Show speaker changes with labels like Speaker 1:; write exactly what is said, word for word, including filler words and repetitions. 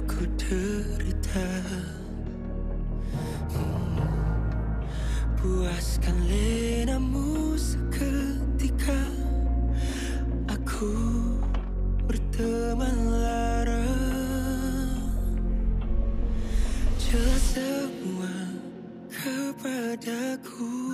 Speaker 1: aku derita. hmm. Puaskan lenamu seketika, aku berteman lara. Jelas semua kepadaku.